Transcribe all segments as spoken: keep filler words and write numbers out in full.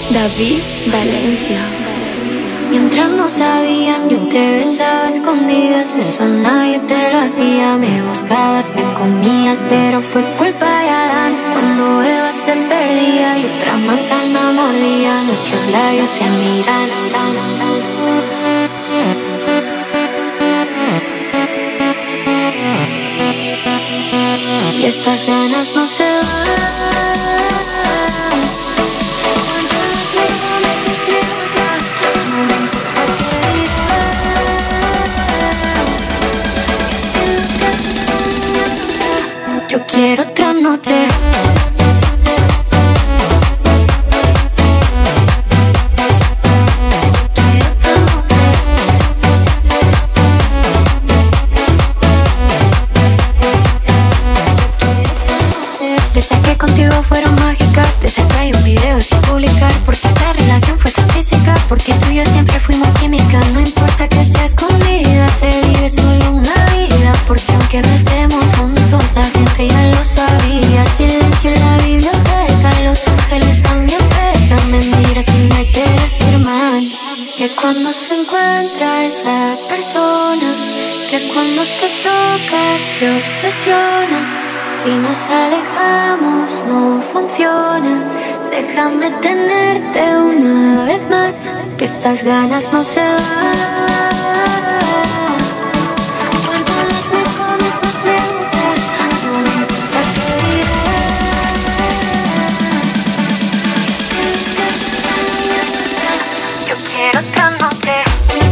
David Valencia. Mientras no sabían, yo te besaba a escondidas. Eso nadie te lo hacía. Me buscabas, me comías, pero fue culpa de Adán. Cuando Eva se perdía y otra manzana mordía, nuestros labios se miran. Y estas ganas no se van. Yo quiero otra noche. Desde que contigo fueron mágicas, desde que hay un video sin publicar, porque esta relación fue tan física, porque tú y yo siempre fuimos química. No importa que sea escondida, se vive solo una vida, porque aunque no estemos juntos, la gente ya lo sabía. Silencio en la biblioteca, los ángeles también pecan. Me miras y no hay que decir más. Que cuando se encuentra esa persona, que cuando te toca te obsesiona. Si nos alejamos no funciona. Déjame tenerte una vez más, que estas ganas no se van. Cuanto más me comes, más me gustas. No me importa qué dirás. Yo quiero otra noche.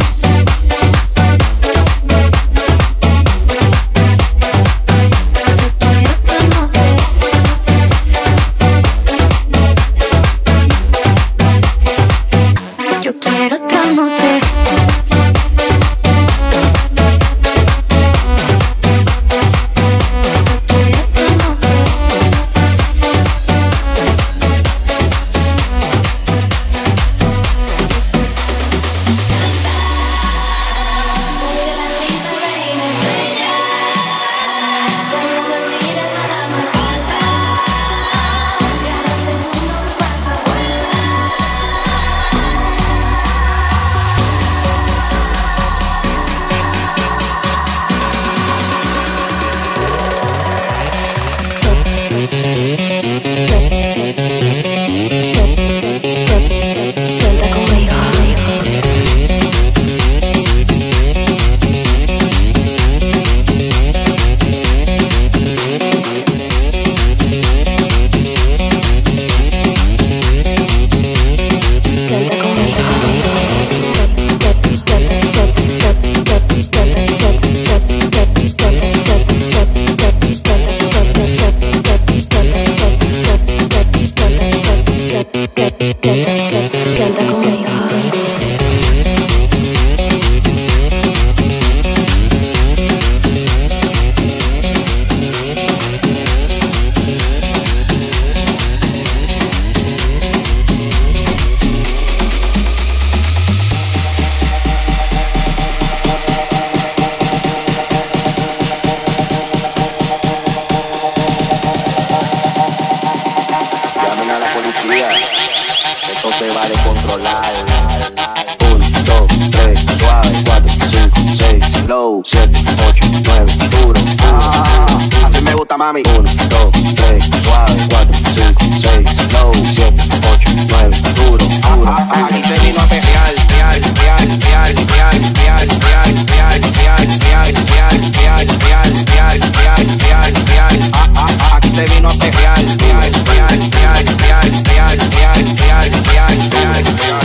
Mami, uno, dos, tres, suave, cuatro, cinco, seis, slow, siete, ocho, nueve, duro, duro. Aquí se vino a perrear, real, real, real, real, real, real, real, real, real, real, real, real, real, real, real, real. Aquí se vino a perrear, real, real, real, real, real, real, real, real,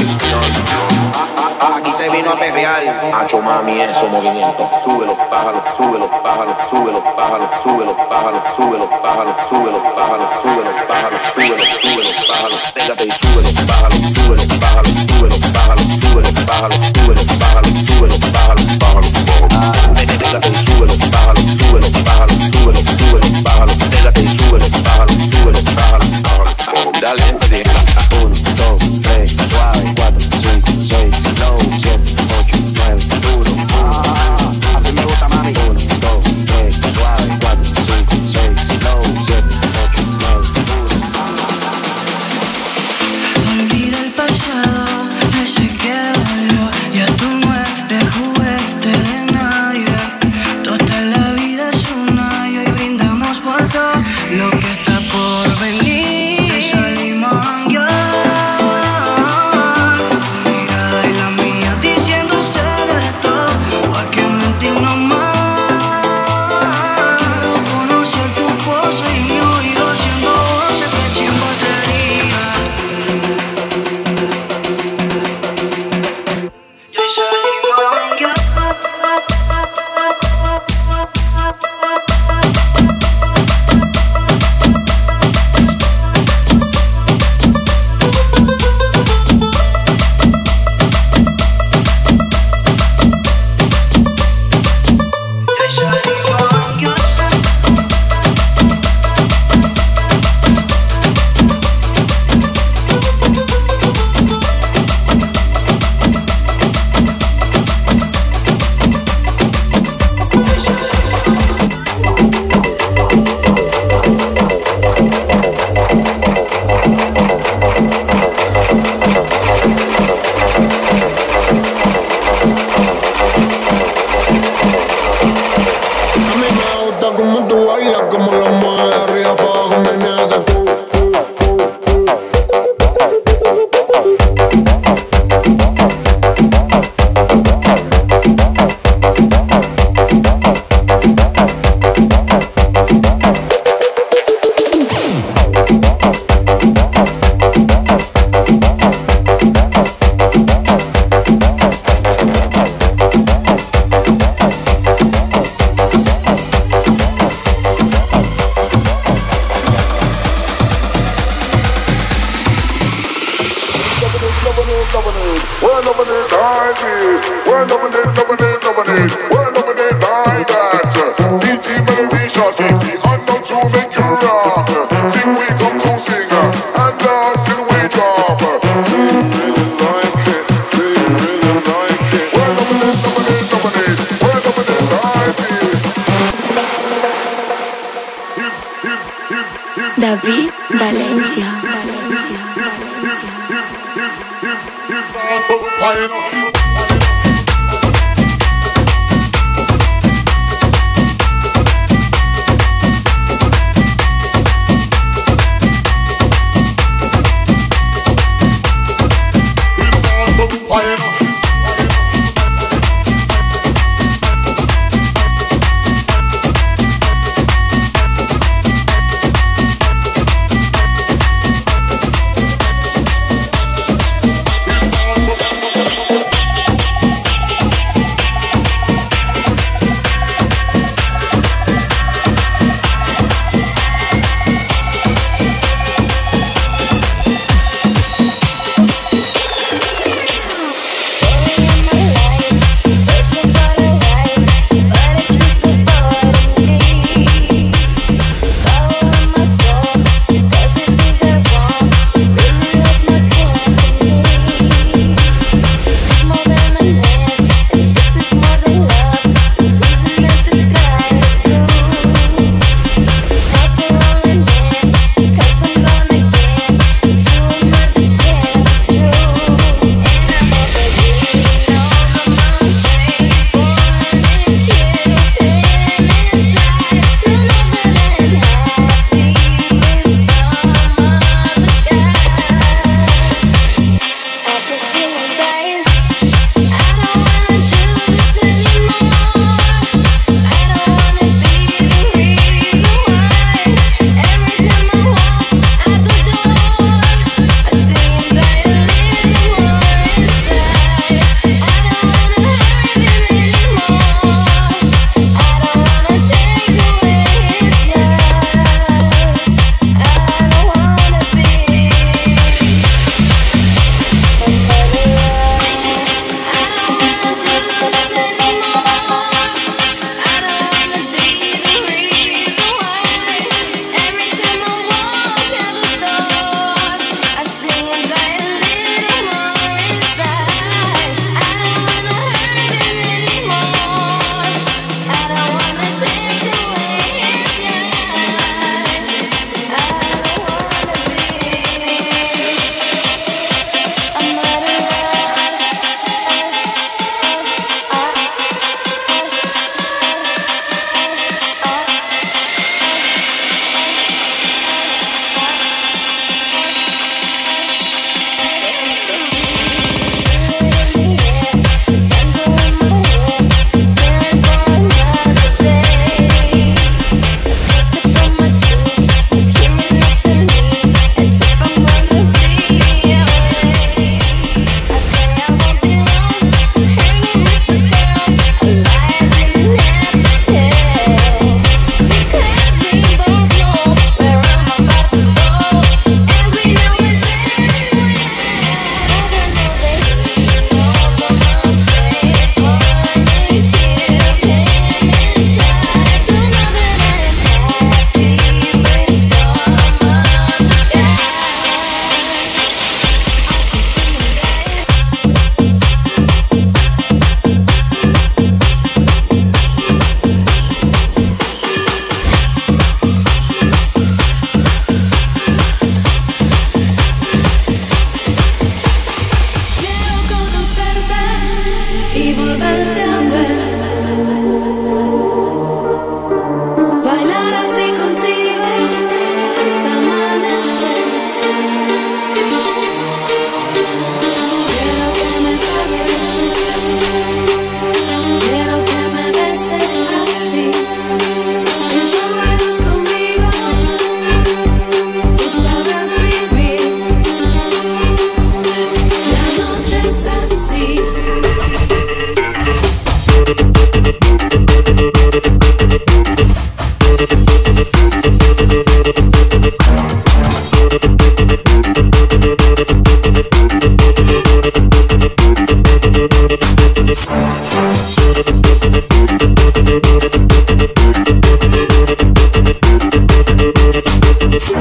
real. Aquí se vino a perrear. Hacho mami, eso movimiento. Súbelo, bájalo, súbelo, bájalo, súbelo, bájalo, súbelo, bájalo, súbelo, bájalo, súbelo, bájalo, súbelo, bájalo, súbelo, súbelo, bájalo. Pégate y súbelo, bájalo, súbelo, bájalo, súbelo, bájalo, súbelo, bájalo, súbelo, bájalo, súbelo, bájalo, bájalo. Pégate y súbelo, bájalo, súbelo, bájalo, súbelo, súbelo, bájalo. Pégate y súbelo, bájalo, súbelo, bájalo, bájalo. Dale, gente. Uno, dos, tres, suave, cuatro, cinco, seis, slow, siete, ocho, nueve, duro. Así me gusta, mami. Uno, dos, tres, suave, cuatro, cinco, seis, slow, siete, ocho, nueve, duro. Olvida el pasado. hace tú. David Valencia.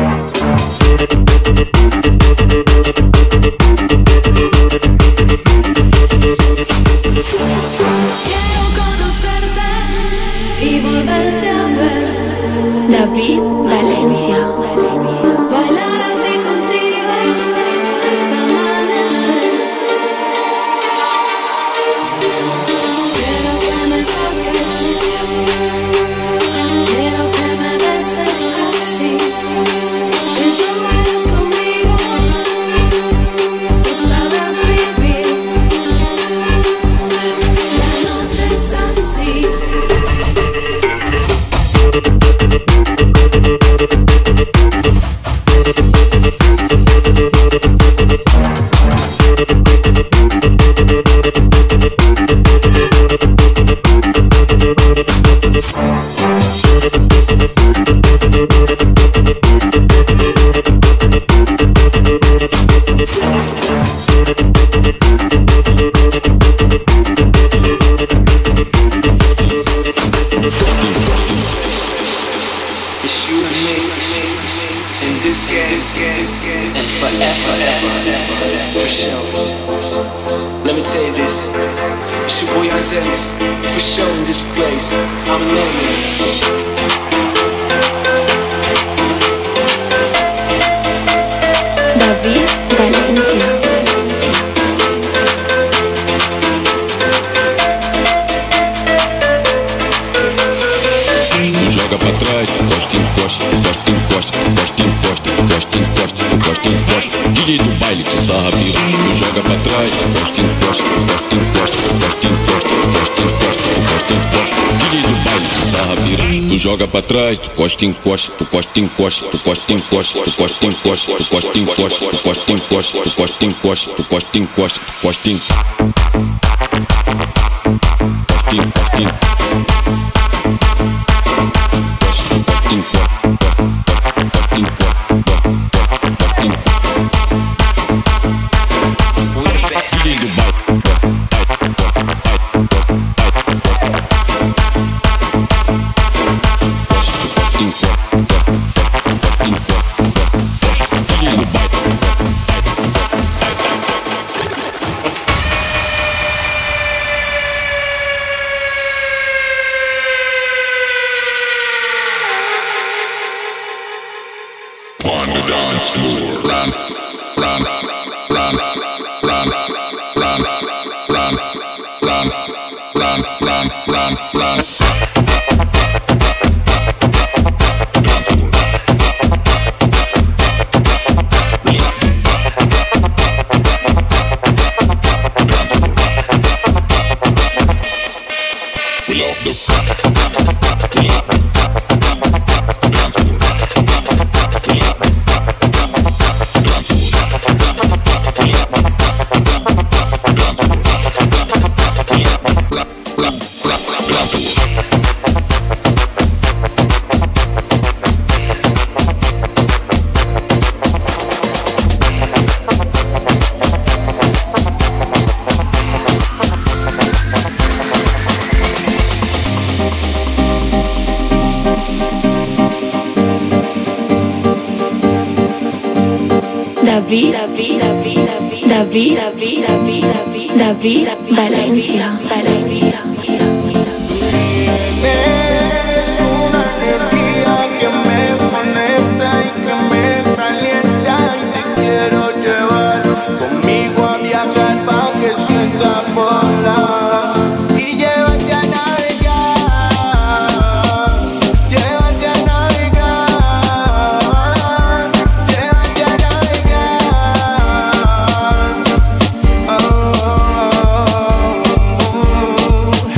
David Valencia. Bailar así contigo hasta amanecer. Quiero que me toques, quiero que me beses así, que tú vayas conmigo, tú sabes vivir. La noche es así. Let me tell you this, it's your boy Antex, for sure in this place, I'm a name. David Valencia. Joga pra trás, encosta, encosta, encosta, encosta, encosta, encosta, encosta, encosta, encosta, encosta. D J do baile te sarra pira. Tu joga pra trás, encosta, encosta, encosta, encosta, encosta, encosta, encosta, encosta, encosta, encosta. D J do baile te sarra pira. Tu joga pra trás, tu costa, encosta, tu costa, encosta, tu costa, encosta, tu costa, encosta, tu costa, encosta, tu costa, encosta, tu costa, encosta, tu costa, encosta, tu costa, encosta. On the dance floor, run, run, run, run, run, run, run, run, run, run, run, run. Dance floor. Dance floor. We love the we love dance floor. David, David, David, David, David, David, David, David, David, Valencia, Valencia. Es una energía que me conecta y que me calienta y te quiero llevar conmigo a viajar pa' que sientas volar y llevarte a navegar, llevarte a navegar, llevarte a navegar. Oh, oh, oh, oh.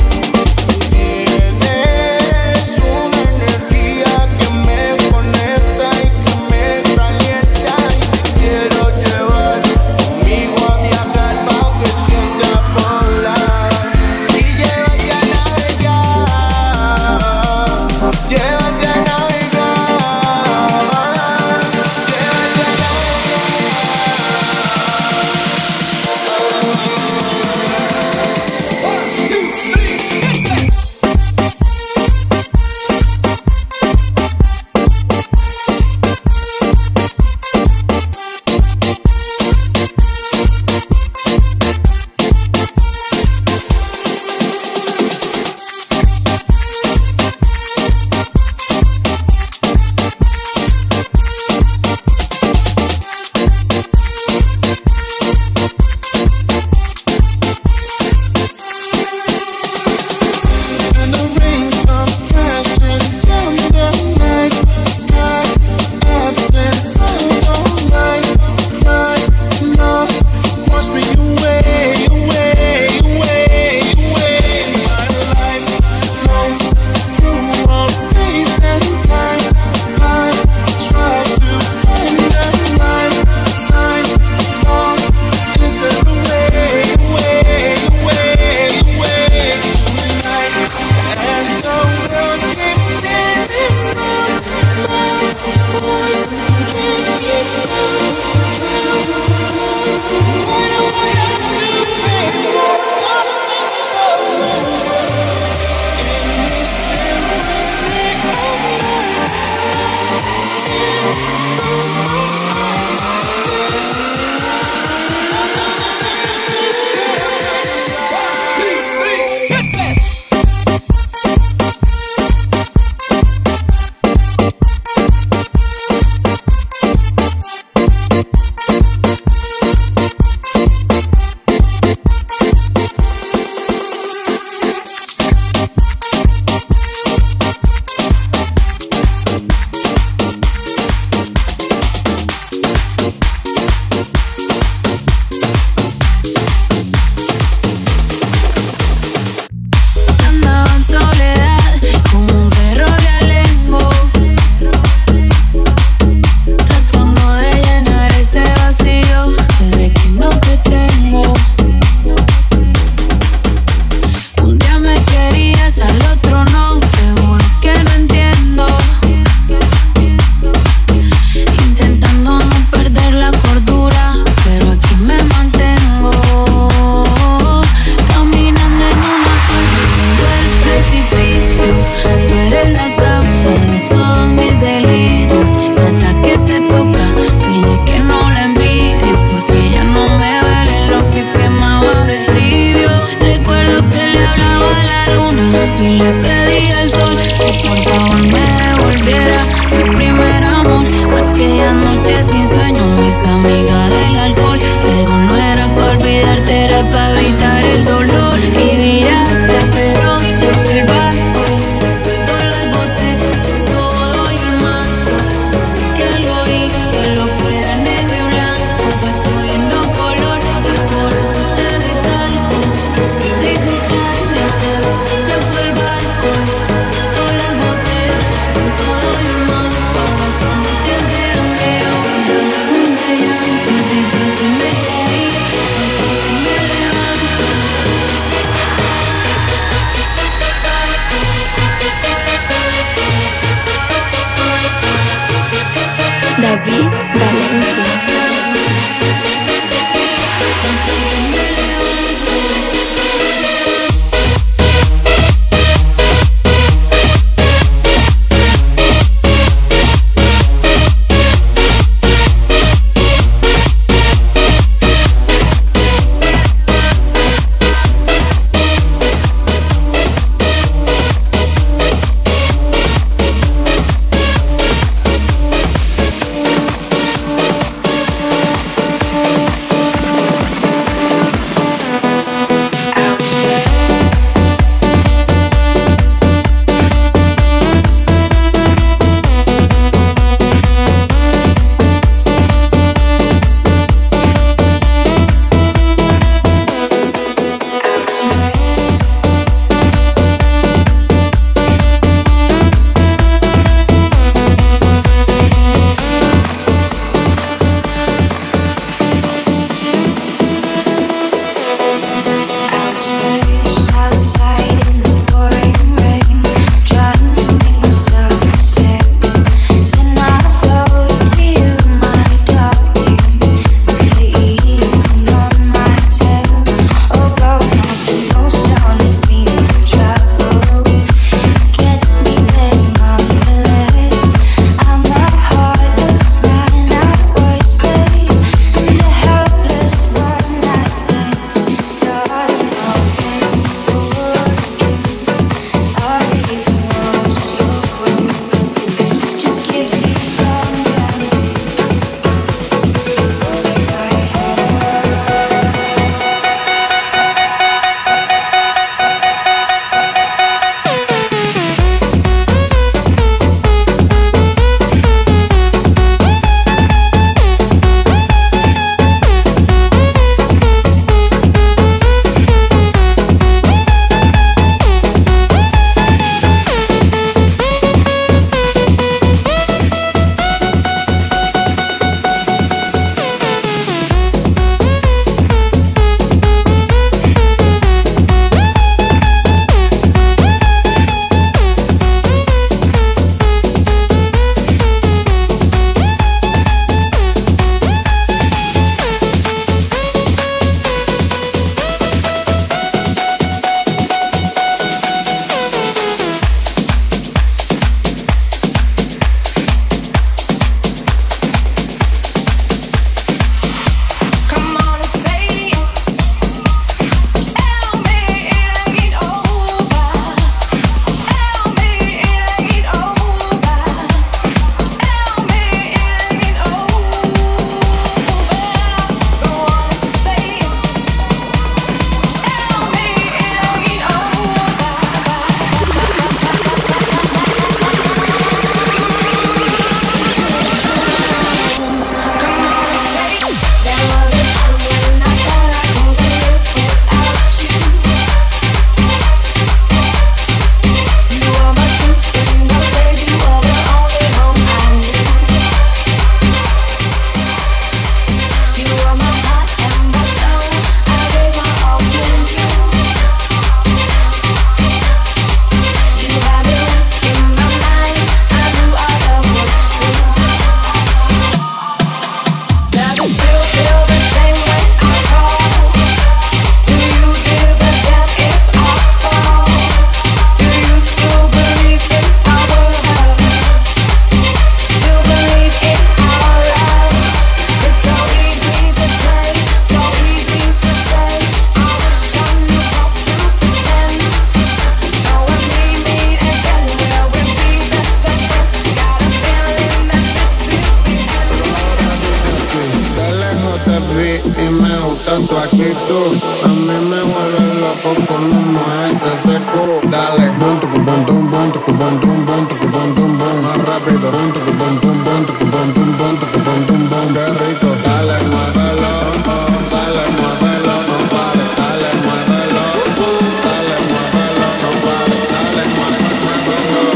y me gusta tu actitud. A mí me vuelve loco como mueves ese culo. Dale, bum, tucu, bum, tum, bum, tucu, bum, tum, bum, tucu, bum, tum, bum. Más rápido, bum, tucu, bum, tum, bum, tucu, bum, tum, bum, tucu, bum, tum, bum. Qué rico, dale, muévelo, oh, dale, muévelo, no pares, dale, muévelo, dale, muévelo, no pares, dale, muévelo,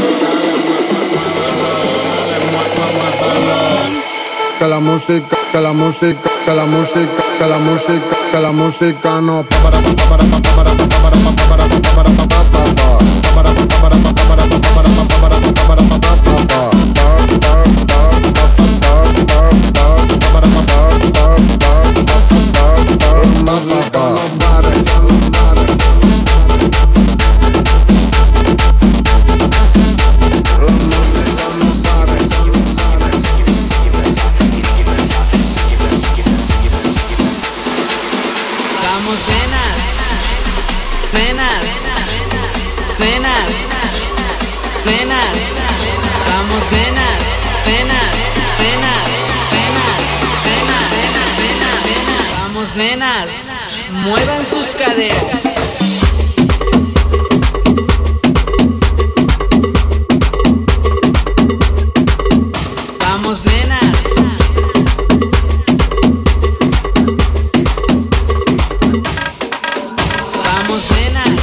que la música, que la música, que la música, que la música, que la música no para para para para para para para para nenas, muevan sus caderas. Vamos, nenas. Vamos, nenas.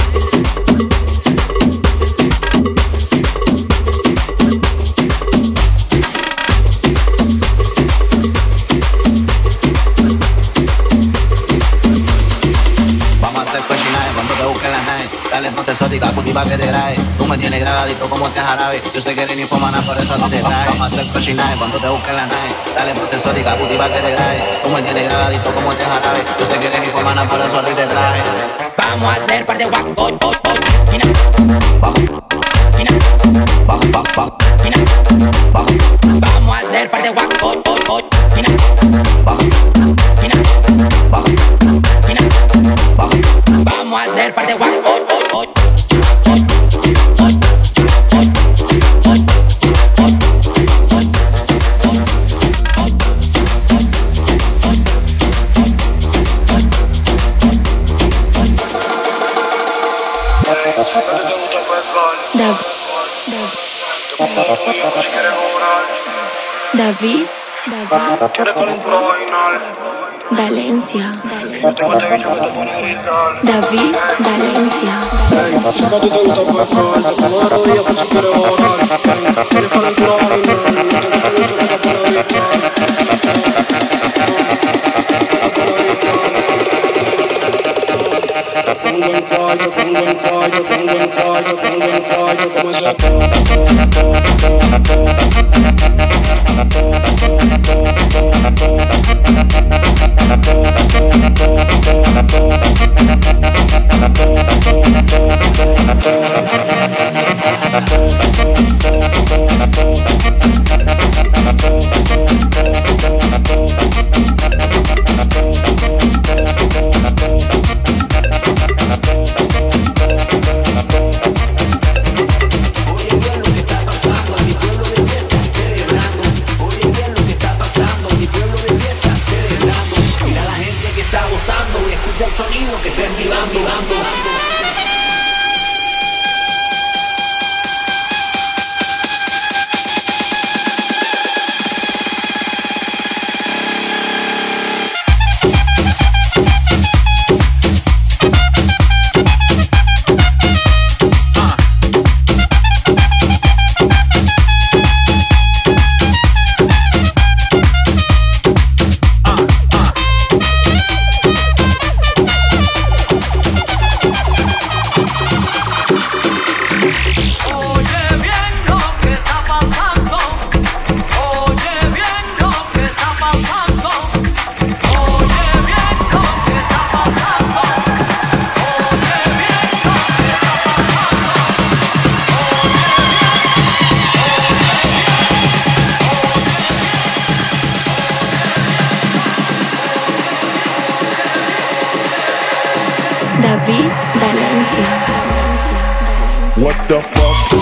Exótica, cultiva que te grabe. Tú me tienes grabadito como este jarabe. Yo sé que eres ninfomana, por eso a ti te trae. Vamos a hacer cochinaje cuando te busquen la nave. Dale ponte exótica, cultiva que te grabe. Tú me tienes grabadito como este jarabe. Yo sé que eres ninfomana, por eso a ti te traje. Vamos a hacer par de guaco. Vamos, vamos, vamos, vamos, vamos. Vamos a hacer par de guaco. Vamos, vamos, vamos. Vamos a hacer par de guaco. David, David, Valencia, David, Valencia. Si a ti te gusta pues corto, como de rodillas por si quieres orar. Tienes para el culo bailar, no te gusta mucho que te pone discar. Te pongo en cuello, pongo en cuello, pongo en cuello, pongo en cuello, como ese to, to, to, to, David, Valencia. What the fuck?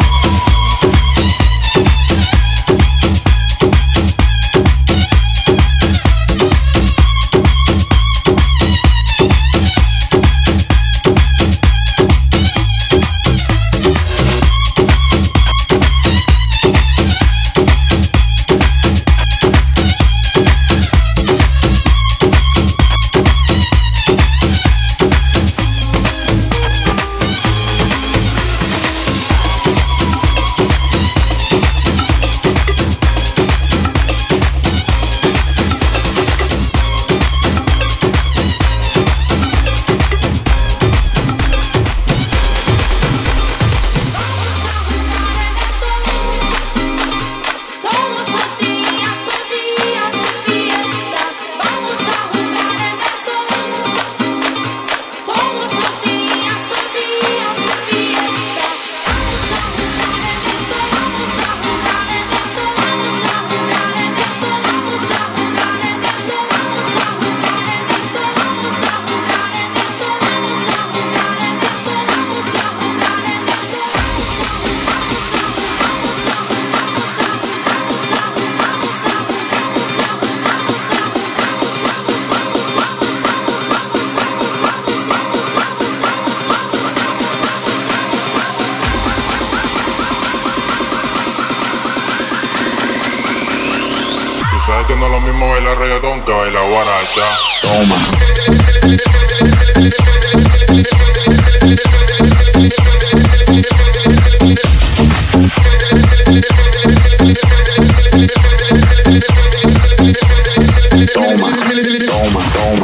mismo baila reggaetón que baila guaracha. Toma. Toma, toma, toma.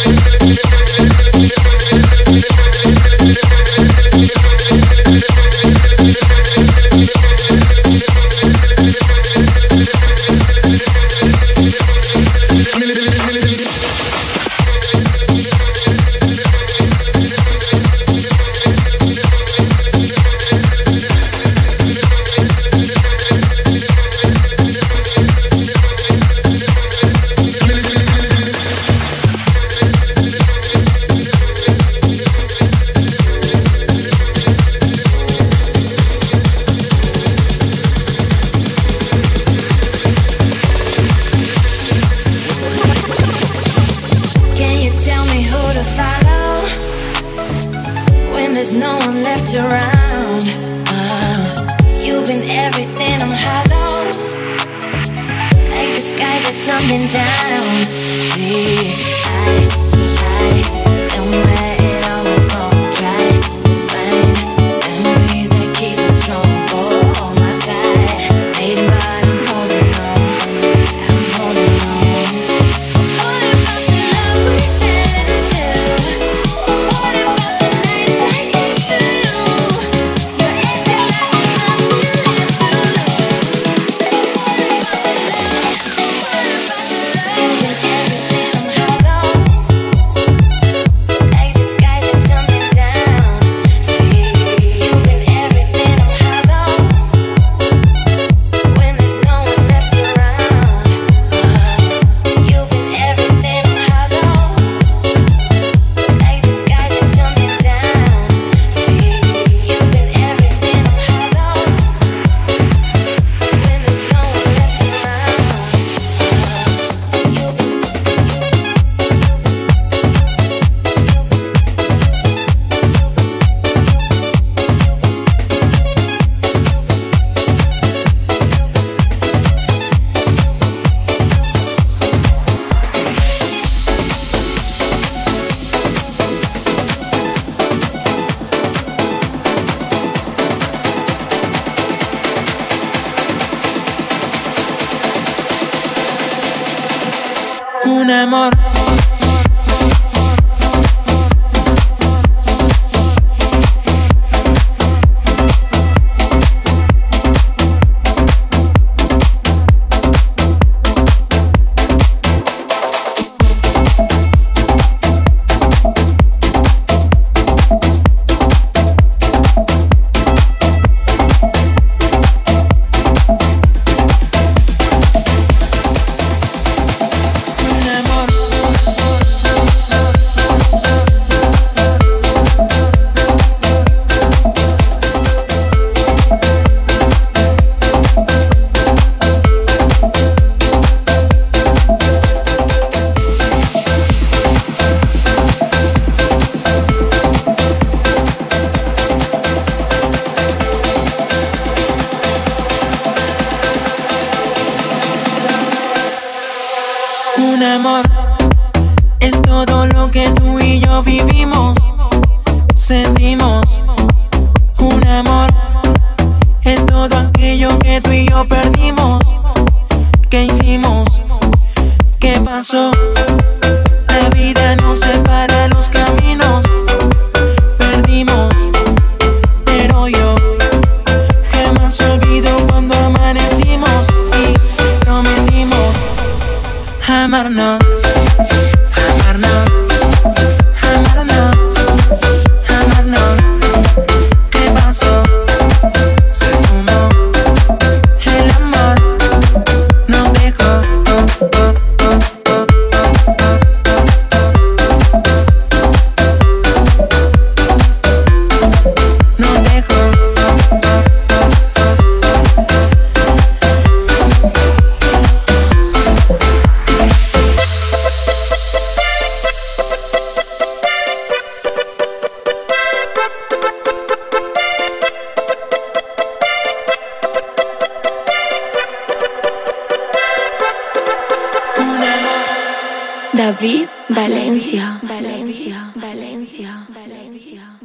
Un amor. Un amor es todo lo que tú y yo vivimos, sentimos. Un amor es todo aquello que tú y yo perdimos. ¿Qué hicimos? ¿Qué pasó? La vida nos separa los caminos. Perdimos, pero yo jamás olvido cuando amanecimos y prometimos amarnos, amarnos, amarnos, amarnos. ¿Qué pasó? Se esfumó el amor, nos dejó. Oh, oh, oh, oh, nos dejó. David Valencia, Valencia, Valencia, Valencia.